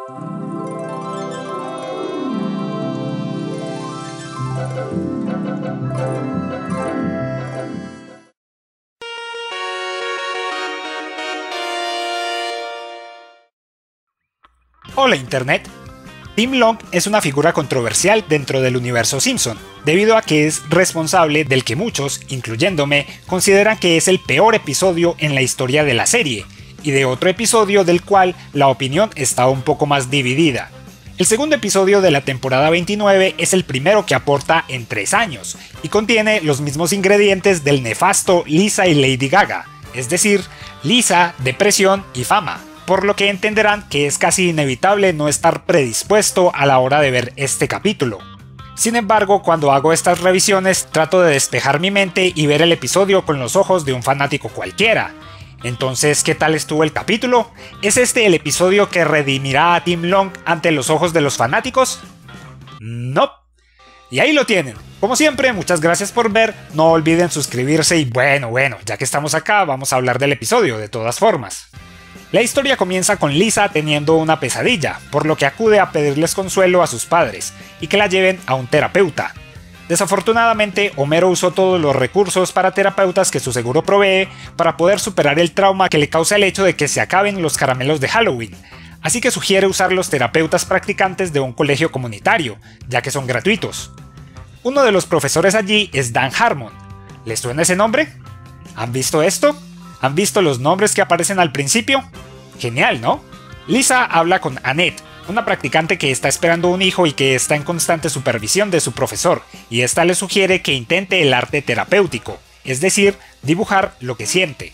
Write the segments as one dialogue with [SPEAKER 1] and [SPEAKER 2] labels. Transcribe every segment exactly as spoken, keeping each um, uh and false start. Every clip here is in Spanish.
[SPEAKER 1] Hola Internet. Tim Long es una figura controversial dentro del universo Simpson, debido a que es responsable del que muchos, incluyéndome, consideran que es el peor episodio en la historia de la serie, y de otro episodio del cual la opinión está un poco más dividida. El segundo episodio de la temporada veintinueve es el primero que aporta en tres años, y contiene los mismos ingredientes del nefasto Lisa y Lady Gaga, es decir, Lisa, depresión y fama, por lo que entenderán que es casi inevitable no estar predispuesto a la hora de ver este capítulo. Sin embargo, cuando hago estas revisiones trato de despejar mi mente y ver el episodio con los ojos de un fanático cualquiera. Entonces, ¿qué tal estuvo el capítulo? ¿Es este el episodio que redimirá a Tim Long ante los ojos de los fanáticos? No. Y ahí lo tienen. Como siempre, muchas gracias por ver, no olviden suscribirse y bueno, bueno, ya que estamos acá, vamos a hablar del episodio de todas formas. La historia comienza con Lisa teniendo una pesadilla, por lo que acude a pedirles consuelo a sus padres y que la lleven a un terapeuta. Desafortunadamente, Homero usó todos los recursos para terapeutas que su seguro provee para poder superar el trauma que le causa el hecho de que se acaben los caramelos de Halloween, así que sugiere usar los terapeutas practicantes de un colegio comunitario, ya que son gratuitos. Uno de los profesores allí es Dan Harmon. ¿Les suena ese nombre? ¿Han visto esto? ¿Han visto los nombres que aparecen al principio? Genial, ¿no? Lisa habla con Annette, una practicante que está esperando un hijo y que está en constante supervisión de su profesor, y esta le sugiere que intente el arte terapéutico, es decir, dibujar lo que siente.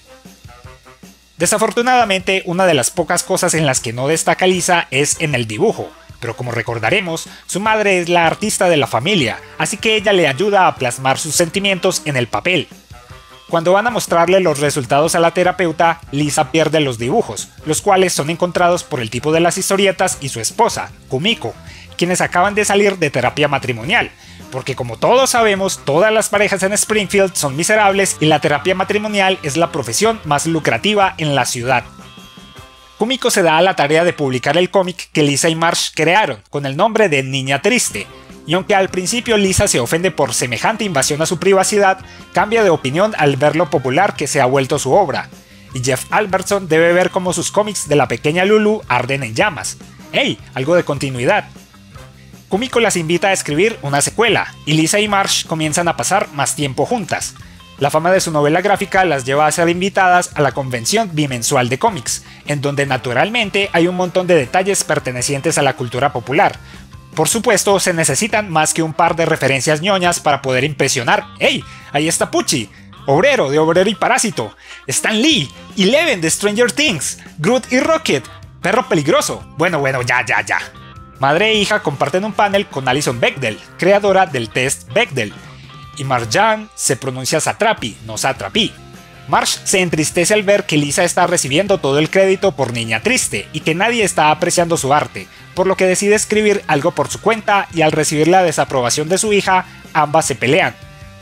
[SPEAKER 1] Desafortunadamente, una de las pocas cosas en las que no destaca Lisa es en el dibujo, pero como recordaremos, su madre es la artista de la familia, así que ella le ayuda a plasmar sus sentimientos en el papel. Cuando van a mostrarle los resultados a la terapeuta, Lisa pierde los dibujos, los cuales son encontrados por el tipo de las historietas y su esposa, Kumiko, quienes acaban de salir de terapia matrimonial, porque como todos sabemos, todas las parejas en Springfield son miserables y la terapia matrimonial es la profesión más lucrativa en la ciudad. Kumiko se da a la tarea de publicar el cómic que Lisa y Marge crearon, con el nombre de Niña Triste, y aunque al principio Lisa se ofende por semejante invasión a su privacidad, cambia de opinión al ver lo popular que se ha vuelto su obra, y Jeff Albertson debe ver cómo sus cómics de la pequeña Lulu arden en llamas. ¡Hey! Algo de continuidad. Kumiko las invita a escribir una secuela, y Lisa y Marge comienzan a pasar más tiempo juntas. La fama de su novela gráfica las lleva a ser invitadas a la convención bimensual de cómics, en donde naturalmente hay un montón de detalles pertenecientes a la cultura popular. Por supuesto, se necesitan más que un par de referencias ñoñas para poder impresionar. ¡Hey! Ahí está Pucci, Obrero de Obrero y Parásito, Stan Lee, Eleven de Stranger Things, Groot y Rocket, Perro Peligroso. Bueno, bueno, ya, ya, ya. Madre e hija comparten un panel con Alison Bechdel, creadora del test Bechdel. Y Marjan se pronuncia Satrapi, no Satrapi. Marge se entristece al ver que Lisa está recibiendo todo el crédito por Niña Triste y que nadie está apreciando su arte, por lo que decide escribir algo por su cuenta y al recibir la desaprobación de su hija, ambas se pelean.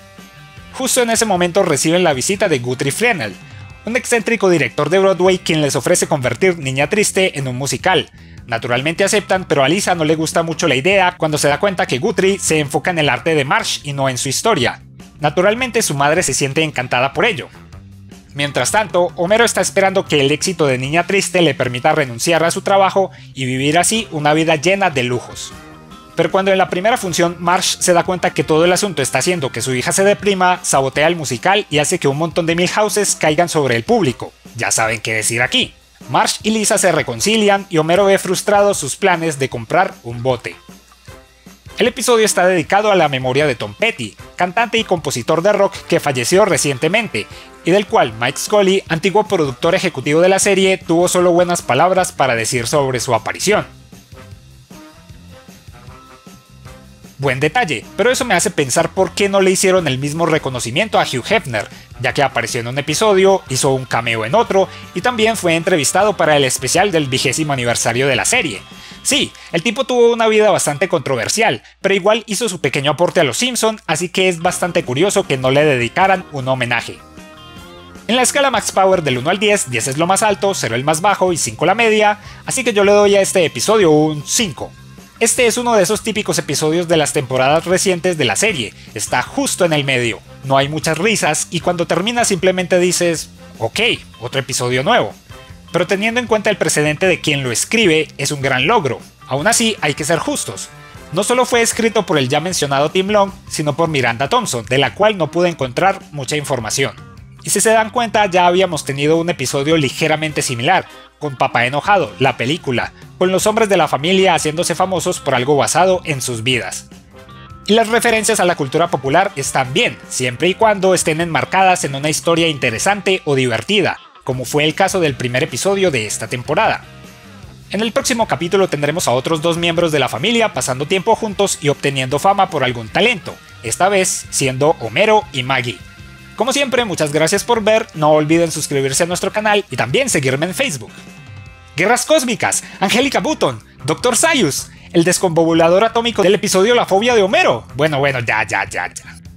[SPEAKER 1] Justo en ese momento reciben la visita de Guthrie Flannel, un excéntrico director de Broadway quien les ofrece convertir Niña Triste en un musical. Naturalmente aceptan, pero a Lisa no le gusta mucho la idea cuando se da cuenta que Guthrie se enfoca en el arte de Marge y no en su historia. Naturalmente su madre se siente encantada por ello. Mientras tanto, Homero está esperando que el éxito de Niña Triste le permita renunciar a su trabajo y vivir así una vida llena de lujos. Pero cuando en la primera función Marge se da cuenta que todo el asunto está haciendo que su hija se deprima, sabotea el musical y hace que un montón de Milhouses caigan sobre el público. Ya saben qué decir aquí. Marge y Lisa se reconcilian y Homero ve frustrados sus planes de comprar un bote. El episodio está dedicado a la memoria de Tom Petty, cantante y compositor de rock que falleció recientemente, y del cual Mike Scully, antiguo productor ejecutivo de la serie, tuvo solo buenas palabras para decir sobre su aparición. Buen detalle, pero eso me hace pensar por qué no le hicieron el mismo reconocimiento a Hugh Hefner, ya que apareció en un episodio, hizo un cameo en otro y también fue entrevistado para el especial del vigésimo aniversario de la serie. Sí, el tipo tuvo una vida bastante controversial, pero igual hizo su pequeño aporte a los Simpson, así que es bastante curioso que no le dedicaran un homenaje. En la escala Max Power del uno al diez, diez es lo más alto, cero el más bajo y cinco la media, así que yo le doy a este episodio un cinco. Este es uno de esos típicos episodios de las temporadas recientes de la serie, está justo en el medio, no hay muchas risas y cuando termina simplemente dices, ok, otro episodio nuevo. Pero teniendo en cuenta el precedente de quien lo escribe, es un gran logro. Aún así, hay que ser justos. No solo fue escrito por el ya mencionado Tim Long, sino por Miranda Thompson, de la cual no pude encontrar mucha información. Y si se dan cuenta, ya habíamos tenido un episodio ligeramente similar, con Papá Enojado, la película, con los hombres de la familia haciéndose famosos por algo basado en sus vidas. Y las referencias a la cultura popular están bien, siempre y cuando estén enmarcadas en una historia interesante o divertida, como fue el caso del primer episodio de esta temporada. En el próximo capítulo tendremos a otros dos miembros de la familia pasando tiempo juntos y obteniendo fama por algún talento, esta vez siendo Homero y Maggie. Como siempre, muchas gracias por ver, no olviden suscribirse a nuestro canal y también seguirme en Facebook. Guerras Cósmicas, Angélica Button, doctor Sayus, el desconvobulador atómico del episodio La fobia de Homero. Bueno, bueno, ya, ya, ya, ya.